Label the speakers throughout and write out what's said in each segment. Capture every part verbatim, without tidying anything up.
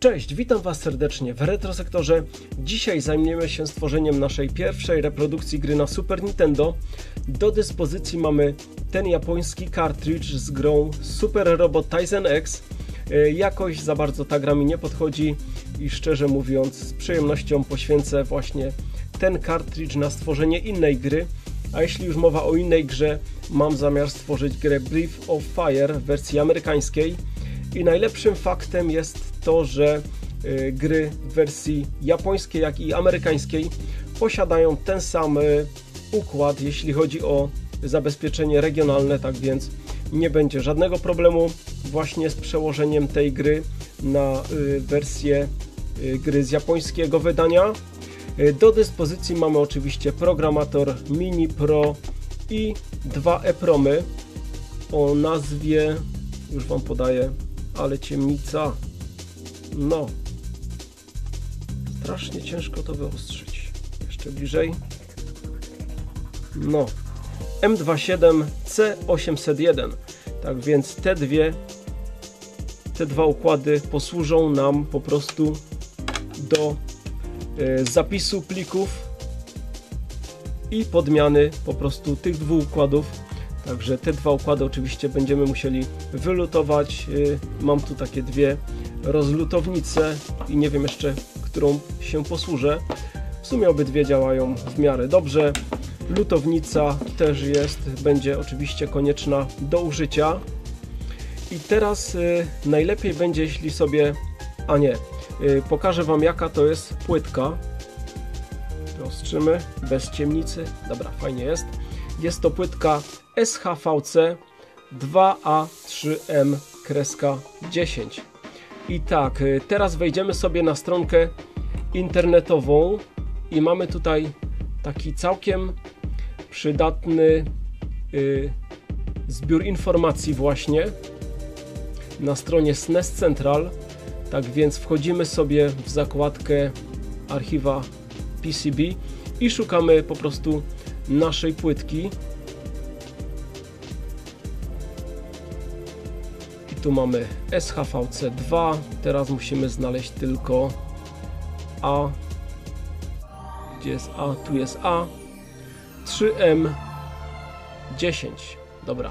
Speaker 1: Cześć, witam Was serdecznie w Retrosektorze. Dzisiaj zajmiemy się stworzeniem naszej pierwszej reprodukcji gry na Super Nintendo. Do dyspozycji mamy ten japoński cartridge z grą Super Robot Taisen X. Jakoś za bardzo ta gra mi nie podchodzi i szczerze mówiąc z przyjemnością poświęcę właśnie ten cartridge na stworzenie innej gry. A jeśli już mowa o innej grze, mam zamiar stworzyć grę Breath of Fire w wersji amerykańskiej. I najlepszym faktem jest to, że y, gry w wersji japońskiej, jak i amerykańskiej posiadają ten sam y, układ, jeśli chodzi o zabezpieczenie regionalne, tak więc nie będzie żadnego problemu właśnie z przełożeniem tej gry na y, wersję y, gry z japońskiego wydania. Y, do dyspozycji mamy oczywiście programator Mini Pro i dwa EPROMy o nazwie, już Wam podaję, ale ciemnica, no, strasznie ciężko to wyostrzyć, jeszcze bliżej, no, M dwadzieścia siedem C osiemset jeden, tak więc te dwie, te dwa układy posłużą nam po prostu do y, zapisu plików i podmiany po prostu tych dwóch układów. Także te dwa układy oczywiście będziemy musieli wylutować. Mam tu takie dwie rozlutownice i nie wiem jeszcze, którą się posłużę. W sumie obydwie działają w miarę dobrze. Lutownica też jest, będzie oczywiście konieczna do użycia. I teraz y, najlepiej będzie, jeśli sobie... A nie, y, pokażę Wam, jaka to jest płytka. Ostrzymy bez ciemnicy. Dobra, fajnie jest. Jest to płytka S H V C dwa A trzy M dziesięć. I tak, teraz wejdziemy sobie na stronkę internetową i mamy tutaj taki całkiem przydatny y, zbiór informacji właśnie na stronie S N E S Central. Tak więc wchodzimy sobie w zakładkę archiwa P C B i szukamy po prostu naszej płytki. I tu mamy S H V C dwa. Teraz musimy znaleźć tylko A. Gdzie jest A? Tu jest A. trzy M dziesięć. Dobra.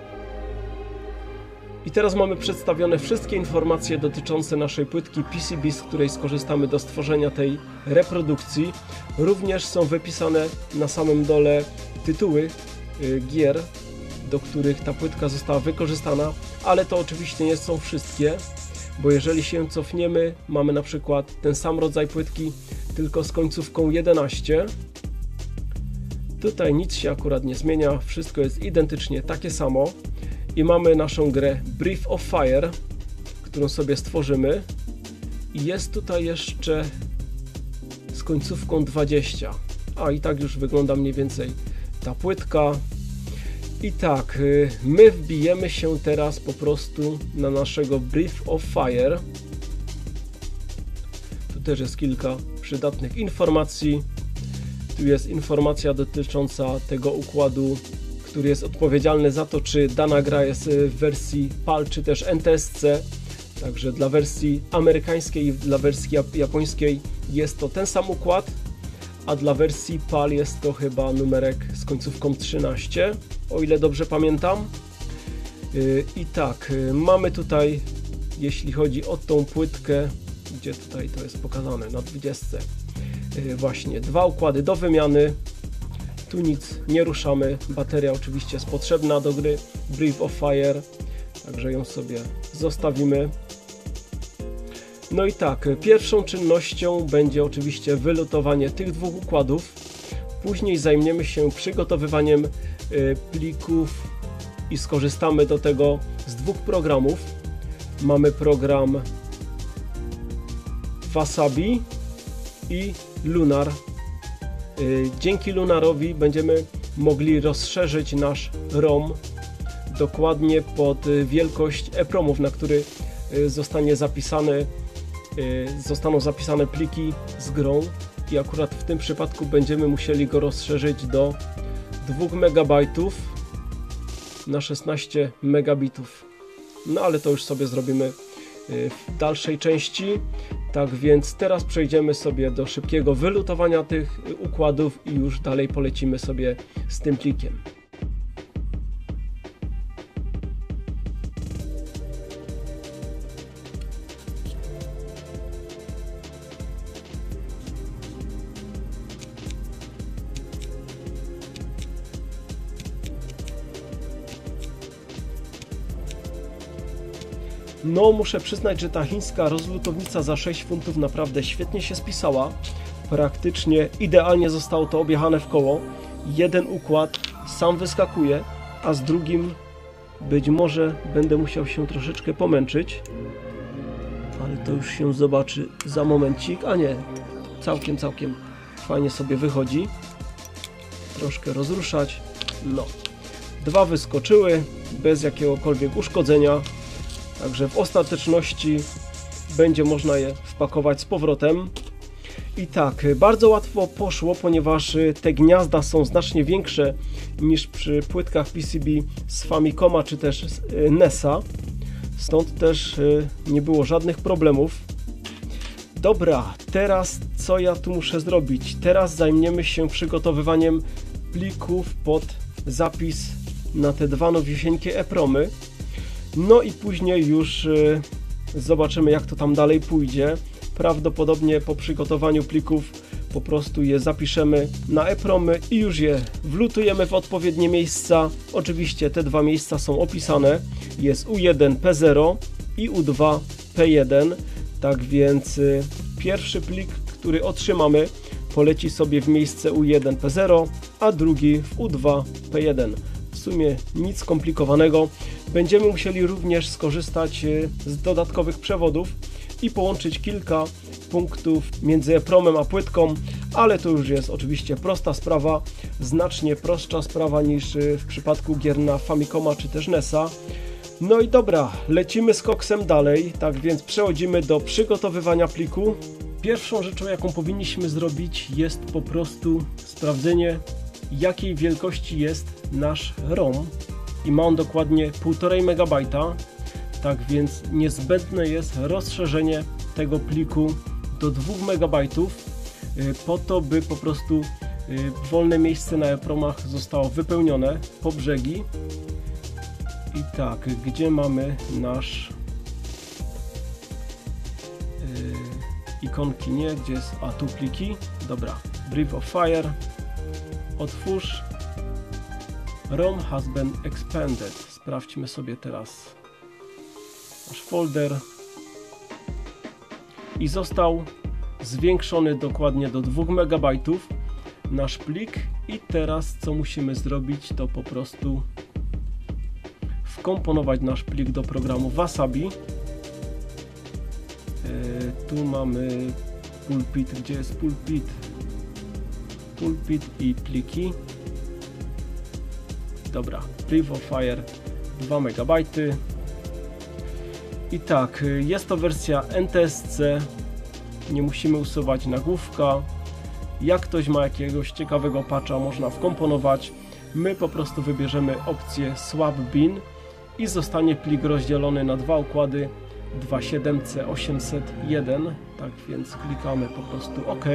Speaker 1: I teraz mamy przedstawione wszystkie informacje dotyczące naszej płytki P C B, z której skorzystamy do stworzenia tej reprodukcji. Również są wypisane na samym dole tytuły y, gier, do których ta płytka została wykorzystana, ale to oczywiście nie są wszystkie, bo jeżeli się cofniemy, mamy na przykład ten sam rodzaj płytki, tylko z końcówką jedenaście. Tutaj nic się akurat nie zmienia, wszystko jest identycznie takie samo. I mamy naszą grę Breath of Fire, którą sobie stworzymy. I jest tutaj jeszcze z końcówką dwadzieścia. A i tak już wygląda mniej więcej ta płytka. I tak, my wbijemy się teraz po prostu na naszego Breath of Fire. Tu też jest kilka przydatnych informacji. Tu jest informacja dotycząca tego układu, który jest odpowiedzialny za to, czy dana gra jest w wersji P A L, czy też N T S C. Także dla wersji amerykańskiej i dla wersji japońskiej jest to ten sam układ, a dla wersji P A L jest to chyba numerek z końcówką trzynaście, o ile dobrze pamiętam. I tak, mamy tutaj, jeśli chodzi o tą płytkę, gdzie tutaj to jest pokazane, na dwudziestce, właśnie dwa układy do wymiany. Tu nic nie ruszamy, bateria oczywiście jest potrzebna do gry Breath of Fire, także ją sobie zostawimy. No i tak, pierwszą czynnością będzie oczywiście wylutowanie tych dwóch układów. Później zajmiemy się przygotowywaniem plików i skorzystamy do tego z dwóch programów. Mamy program Wasabi i Lunar. Dzięki Lunarowi będziemy mogli rozszerzyć nasz ROM dokładnie pod wielkość EPROMów, na który zostanie zapisane, zostaną zapisane pliki z grą i akurat w tym przypadku będziemy musieli go rozszerzyć do dwóch megabajtów na szesnaście megabitów. No ale to już sobie zrobimy w dalszej części. Tak więc teraz przejdziemy sobie do szybkiego wylutowania tych układów i już dalej polecimy sobie z tym plikiem. No, muszę przyznać, że ta chińska rozlutownica za sześć funtów naprawdę świetnie się spisała. Praktycznie idealnie zostało to objechane w koło. Jeden układ sam wyskakuje, a z drugim być może będę musiał się troszeczkę pomęczyć. Ale to już się zobaczy za momencik. A nie, całkiem, całkiem fajnie sobie wychodzi. Troszkę rozruszać. No, dwa wyskoczyły bez jakiegokolwiek uszkodzenia. Także w ostateczności będzie można je wpakować z powrotem. I tak, bardzo łatwo poszło, ponieważ te gniazda są znacznie większe niż przy płytkach P C B z Famicoma czy też z N E S a. Stąd też nie było żadnych problemów. Dobra, teraz co ja tu muszę zrobić? Teraz zajmiemy się przygotowywaniem plików pod zapis na te dwa nowiusieńkie EPROMy. No i później już y, zobaczymy, jak to tam dalej pójdzie. Prawdopodobnie po przygotowaniu plików po prostu je zapiszemy na EPROMy i już je wlutujemy w odpowiednie miejsca. Oczywiście te dwa miejsca są opisane. Jest U jeden P zero i U dwa P jeden. Tak więc y, pierwszy plik, który otrzymamy, poleci sobie w miejsce U jeden P zero, a drugi w U dwa P jeden. W sumie nic skomplikowanego. Będziemy musieli również skorzystać z dodatkowych przewodów i połączyć kilka punktów między EPROMem a płytką, ale to już jest oczywiście prosta sprawa, znacznie prostsza sprawa niż w przypadku gier na Famicoma czy też N E S a. No i dobra, lecimy z koksem dalej, tak więc przechodzimy do przygotowywania pliku. Pierwszą rzeczą, jaką powinniśmy zrobić, jest po prostu sprawdzenie, jakiej wielkości jest nasz ROM. I ma on dokładnie półtora megabajta, tak więc niezbędne jest rozszerzenie tego pliku do dwóch megabajtów, po to, by po prostu wolne miejsce na EPROMach zostało wypełnione po brzegi. I tak, gdzie mamy nasz yy, ikonki, nie? Gdzie jest, a tu pliki, dobra, Brief of Fire, otwórz. ROM has been expanded. Sprawdźmy sobie teraz nasz folder. I został zwiększony dokładnie do dwóch megabajtów nasz plik. I teraz co musimy zrobić, to po prostu wkomponować nasz plik do programu Wasabi. Yy, tu mamy pulpit. Gdzie jest pulpit? Pulpit i pliki. Dobra, Brief of Fire dwa megabajty. I tak, jest to wersja N T S C, nie musimy usuwać nagłówka. Jak ktoś ma jakiegoś ciekawego patcha, można wkomponować. My po prostu wybierzemy opcję Swap Bin i zostanie plik rozdzielony na dwa układy dwa siedem C osiemset jeden. Tak więc klikamy po prostu OK.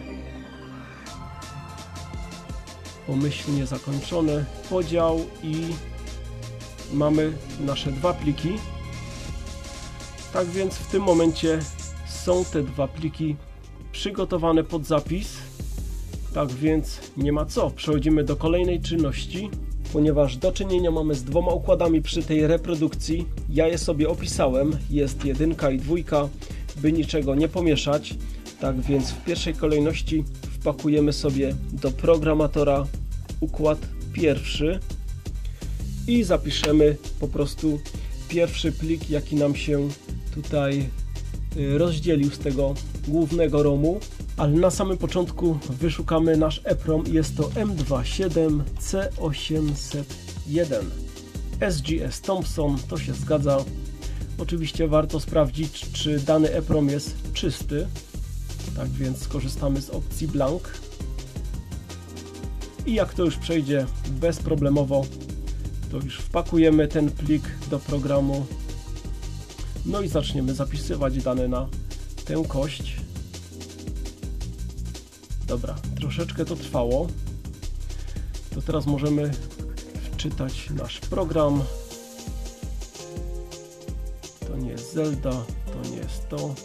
Speaker 1: Pomyślnie zakończony podział i mamy nasze dwa pliki. Tak więc w tym momencie są te dwa pliki przygotowane pod zapis. Tak więc nie ma co, przechodzimy do kolejnej czynności. Ponieważ do czynienia mamy z dwoma układami przy tej reprodukcji, ja je sobie opisałem, jest jedynka i dwójka, by niczego nie pomieszać. Tak więc w pierwszej kolejności wpakujemy sobie do programatora układ pierwszy i zapiszemy po prostu pierwszy plik, jaki nam się tutaj rozdzielił z tego głównego romu, ale na samym początku wyszukamy nasz EPROM. Jest to M dwa siedem C osiemset jeden S G S Thompson, to się zgadza. Oczywiście warto sprawdzić, czy dany EPROM jest czysty, tak więc skorzystamy z opcji blank i jak to już przejdzie bezproblemowo, to już wpakujemy ten plik do programu No i zaczniemy zapisywać dane na tę kość. Dobra, troszeczkę to trwało. To teraz możemy wczytać nasz program. To nie jest Zelda, to nie jest to.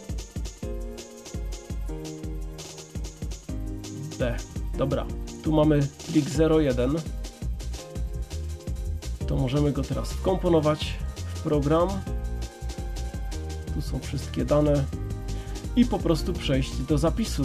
Speaker 1: D. Dobra, tu mamy plik zero jeden. To możemy go teraz wkomponować w program. Tu są wszystkie dane i po prostu przejść do zapisu.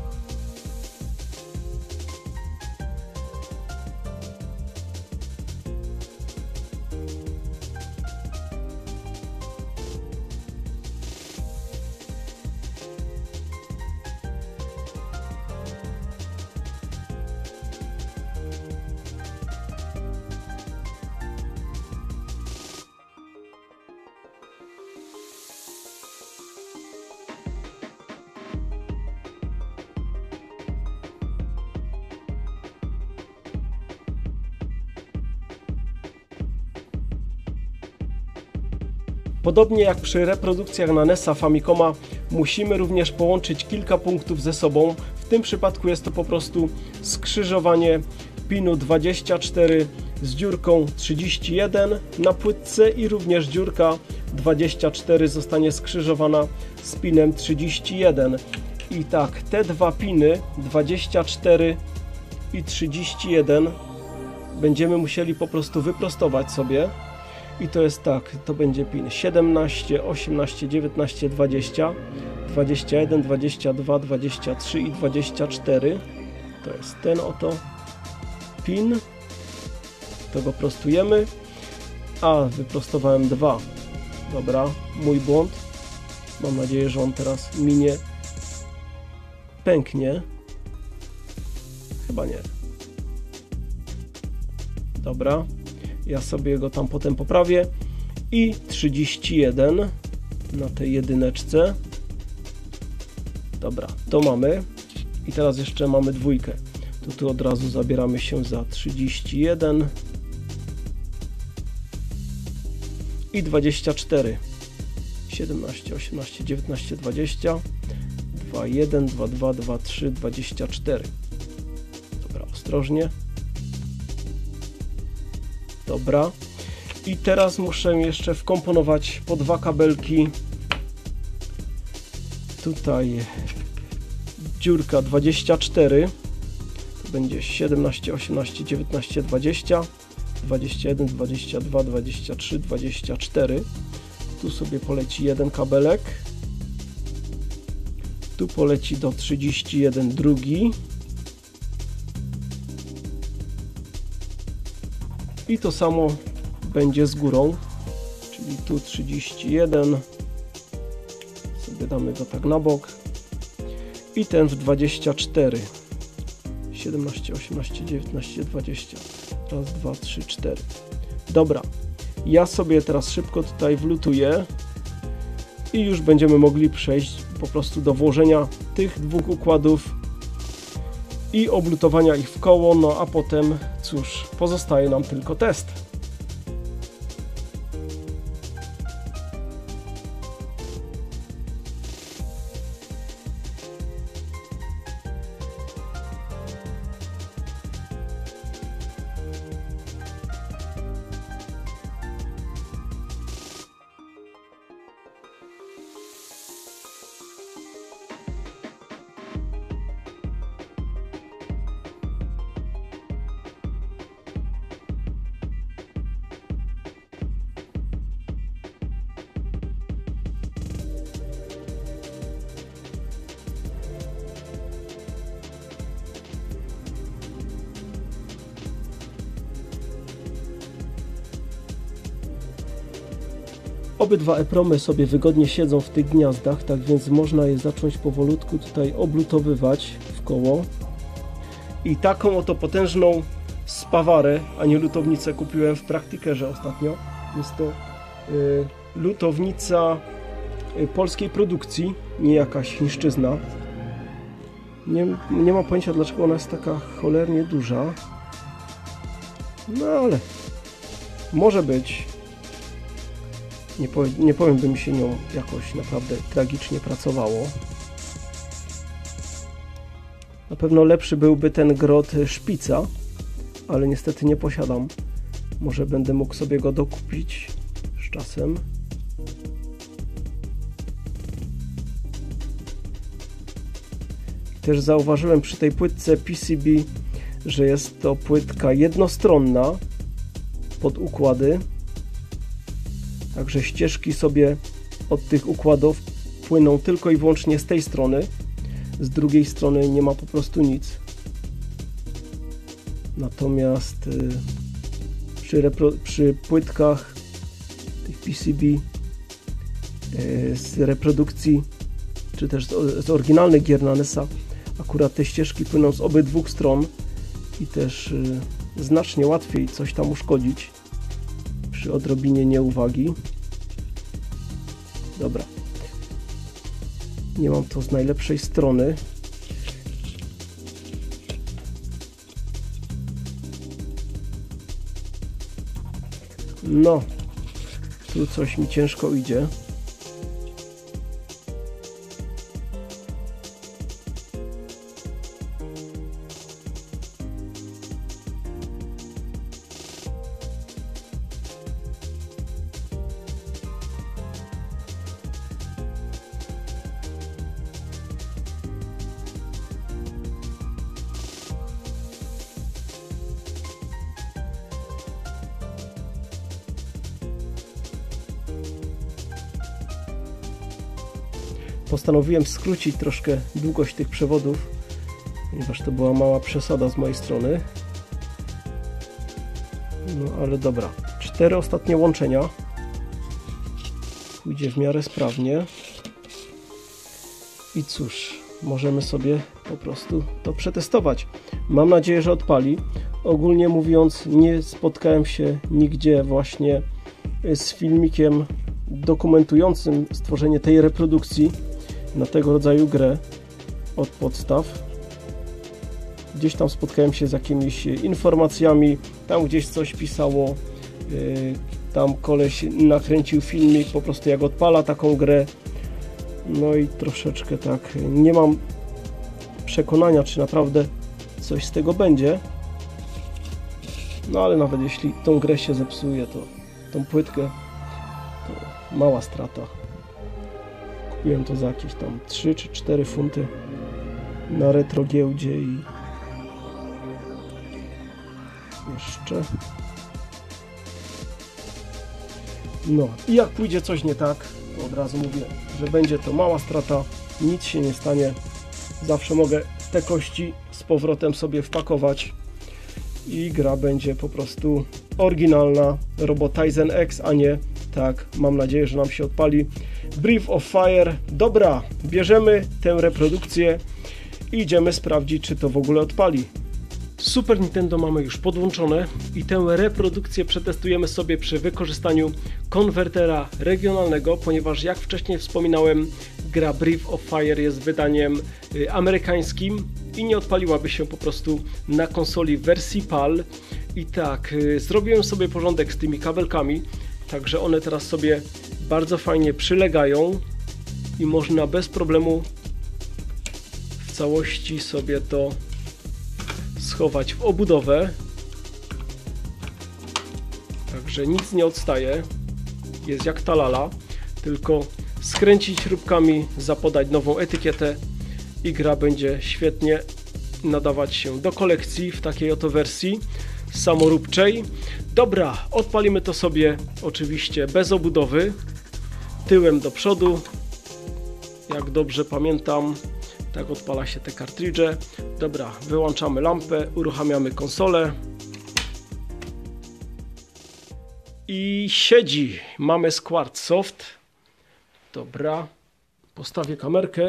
Speaker 1: Podobnie jak przy reprodukcjach na N E S a, Famicoma, musimy również połączyć kilka punktów ze sobą. W tym przypadku jest to po prostu skrzyżowanie pinu dwadzieścia cztery z dziurką trzydzieści jeden na płytce i również dziurka dwadzieścia cztery zostanie skrzyżowana z pinem trzydzieści jeden. I tak, te dwa piny dwadzieścia cztery i trzydzieści jeden będziemy musieli po prostu wyprostować sobie. I to jest tak, to będzie pin siedemnaście, osiemnaście, dziewiętnaście, dwadzieścia, dwadzieścia jeden, dwadzieścia dwa, dwadzieścia trzy i dwadzieścia cztery. To jest ten oto pin. To go prostujemy. A, wyprostowałem dwa. Dobra, mój błąd. Mam nadzieję, że on teraz mi nie pęknie. Chyba nie. Dobra. Ja sobie go tam potem poprawię. I trzydzieści jeden na tej jedyneczce. Dobra, to mamy. I teraz jeszcze mamy dwójkę. To tu od razu zabieramy się za trzydzieści jeden i dwadzieścia cztery. siedemnaście, osiemnaście, dziewiętnaście, dwadzieścia. dwa, jeden, dwa, dwa, dwa, trzy, dwadzieścia cztery. Dobra, ostrożnie. Dobra. I teraz muszę jeszcze wkomponować po dwa kabelki. Tutaj dziurka dwadzieścia cztery. To będzie siedemnaście, osiemnaście, dziewiętnaście, dwadzieścia, dwadzieścia jeden, dwadzieścia dwa, dwadzieścia trzy, dwadzieścia cztery. Tu sobie poleci jeden kabelek. Tu poleci do trzydzieści jeden drugi. I to samo będzie z górą, czyli tu trzydzieści jeden, sobie damy go tak na bok i ten w dwadzieścia cztery, siedemnaście, osiemnaście, dziewiętnaście, dwadzieścia, raz, dwa, trzy, cztery. Dobra, ja sobie teraz szybko tutaj wlutuję i już będziemy mogli przejść po prostu do włożenia tych dwóch układów i oblutowania ich w koło, no a potem cóż, pozostaje nam tylko test. Obydwa EPROMy sobie wygodnie siedzą w tych gniazdach, tak więc można je zacząć powolutku tutaj oblutowywać w koło. I taką oto potężną spawarę, a nie lutownicę, kupiłem w Praktikerze ostatnio. Jest to y, lutownica y, polskiej produkcji, nie jakaś chińszczyzna. Nie, nie mam pojęcia, dlaczego ona jest taka cholernie duża. No ale może być. Nie, powie, nie powiem, by mi się nią jakoś naprawdę tragicznie pracowało. Na pewno lepszy byłby ten grot szpica, ale niestety nie posiadam. Może będę mógł sobie go dokupić z czasem. Też zauważyłem przy tej płytce P C B, że jest to płytka jednostronna pod układy. Także ścieżki sobie od tych układów płyną tylko i wyłącznie z tej strony. Z drugiej strony nie ma po prostu nic. Natomiast y, przy, repro, przy płytkach tych P C B y, z reprodukcji, czy też z, z oryginalnych gier na N E S a, akurat te ścieżki płyną z obydwu stron i też y, znacznie łatwiej coś tam uszkodzić przy odrobinie nieuwagi. Dobra. Nie mam to z najlepszej strony. No, tu coś mi ciężko idzie. Postanowiłem skrócić troszkę długość tych przewodów, ponieważ to była mała przesada z mojej strony. No ale dobra. Cztery ostatnie łączenia. Pójdzie w miarę sprawnie. I cóż, możemy sobie po prostu to przetestować. Mam nadzieję, że odpali. Ogólnie mówiąc, nie spotkałem się nigdzie właśnie z filmikiem dokumentującym stworzenie tej reprodukcji na tego rodzaju grę od podstaw. Gdzieś tam spotkałem się z jakimiś informacjami, tam gdzieś coś pisało, yy, tam koleś nakręcił filmik po prostu jak odpala taką grę. No i troszeczkę tak, nie mam przekonania, czy naprawdę coś z tego będzie. No ale nawet jeśli tą grę się zepsuje, to tą płytkę, to mała strata. Kupiłem to za jakieś tam trzy czy cztery funty na retro giełdzie i jeszcze. No i jak pójdzie coś nie tak, to od razu mówię, że będzie to mała strata, nic się nie stanie. Zawsze mogę te kości z powrotem sobie wpakować i gra będzie po prostu oryginalna Robot Tizen X, a nie tak, mam nadzieję, że nam się odpali Breath of Fire. Dobra, bierzemy tę reprodukcję i idziemy sprawdzić, czy to w ogóle odpali. Super Nintendo mamy już podłączone i tę reprodukcję przetestujemy sobie przy wykorzystaniu konwertera regionalnego, ponieważ jak wcześniej wspominałem, gra Breath of Fire jest wydaniem y, amerykańskim i nie odpaliłaby się po prostu na konsoli w wersji PAL. I tak, y, zrobiłem sobie porządek z tymi kabelkami, także one teraz sobie bardzo fajnie przylegają i można bez problemu w całości sobie to schować w obudowę. Także nic nie odstaje, jest jak ta lala, tylko skręcić śrubkami, zapodać nową etykietę i gra będzie świetnie nadawać się do kolekcji w takiej oto wersji samoróbczej. Dobra, odpalimy to sobie oczywiście bez obudowy, tyłem do przodu, jak dobrze pamiętam, tak odpala się te kartridże. Dobra, wyłączamy lampę, uruchamiamy konsolę i siedzi. Mamy Squaresoft. Dobra, postawię kamerkę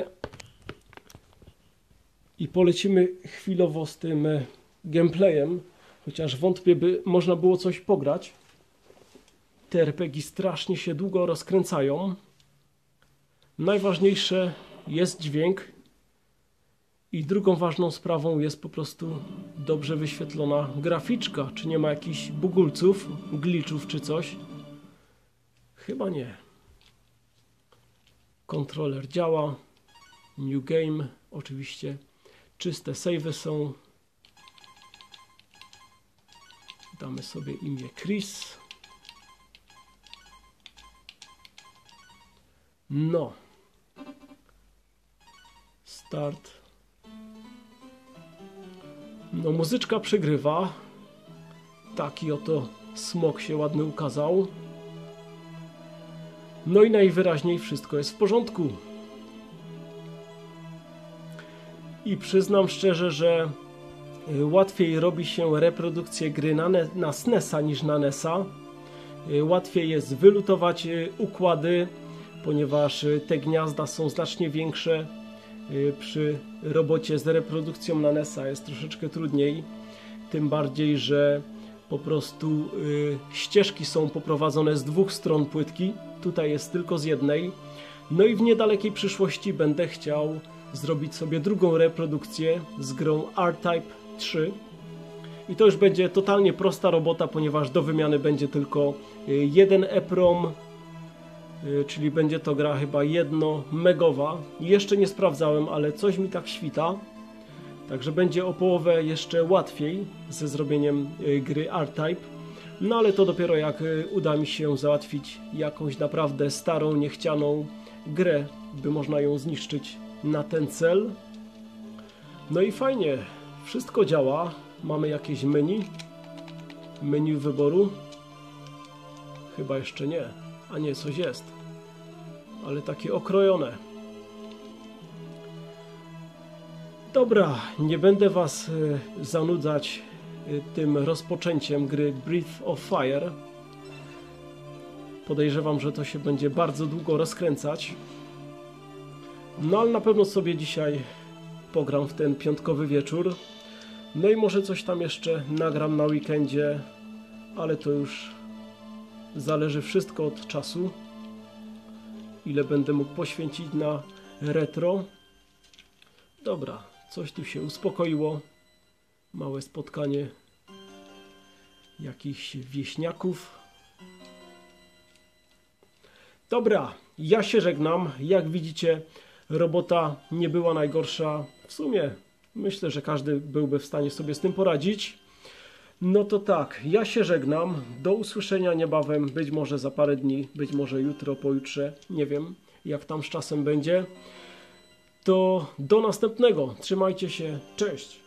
Speaker 1: i polecimy chwilowo z tym gameplayem, chociaż wątpię, by można było coś pograć. Te er pe gie strasznie się długo rozkręcają. Najważniejsze jest dźwięk i drugą ważną sprawą jest po prostu dobrze wyświetlona graficzka, czy nie ma jakichś bugulców, glitchów czy coś. Chyba nie. Kontroler działa. New game. Oczywiście czyste save'y są. Damy sobie imię Chris. No. Start. No, muzyczka przygrywa. Taki oto smok się ładny ukazał. No i najwyraźniej wszystko jest w porządku. I przyznam szczerze, że łatwiej robi się reprodukcję gry na, na S N E S a niż na N E S a. Łatwiej jest wylutować układy, ponieważ te gniazda są znacznie większe. Przy robocie z reprodukcją na N E S a jest troszeczkę trudniej. Tym bardziej, że po prostu ścieżki są poprowadzone z dwóch stron płytki. Tutaj jest tylko z jednej. No i w niedalekiej przyszłości będę chciał zrobić sobie drugą reprodukcję z grą R-Type trzy. I to już będzie totalnie prosta robota, ponieważ do wymiany będzie tylko jeden EPROM, czyli będzie to gra chyba jedno megowa. Jeszcze nie sprawdzałem, ale coś mi tak świta. Także będzie o połowę jeszcze łatwiej ze zrobieniem gry R-Type. No ale to dopiero jak uda mi się załatwić jakąś naprawdę starą, niechcianą grę, by można ją zniszczyć na ten cel. No i fajnie, wszystko działa. Mamy jakieś menu. Menu wyboru. Chyba jeszcze nie. A nie, coś jest. Ale takie okrojone. Dobra, nie będę Was zanudzać tym rozpoczęciem gry Breath of Fire. Podejrzewam, że to się będzie bardzo długo rozkręcać. No ale na pewno sobie dzisiaj pogram w ten piątkowy wieczór. No i może coś tam jeszcze nagram na weekendzie, ale to już zależy wszystko od czasu, ile będę mógł poświęcić na retro. Dobra, coś tu się uspokoiło. Małe spotkanie jakichś wieśniaków. Dobra, ja się żegnam. Jak widzicie, robota nie była najgorsza. W sumie myślę, że każdy byłby w stanie sobie z tym poradzić. No to tak, ja się żegnam. Do usłyszenia niebawem, być może za parę dni, być może jutro, pojutrze. Nie wiem, jak tam z czasem będzie. To do następnego. Trzymajcie się. Cześć!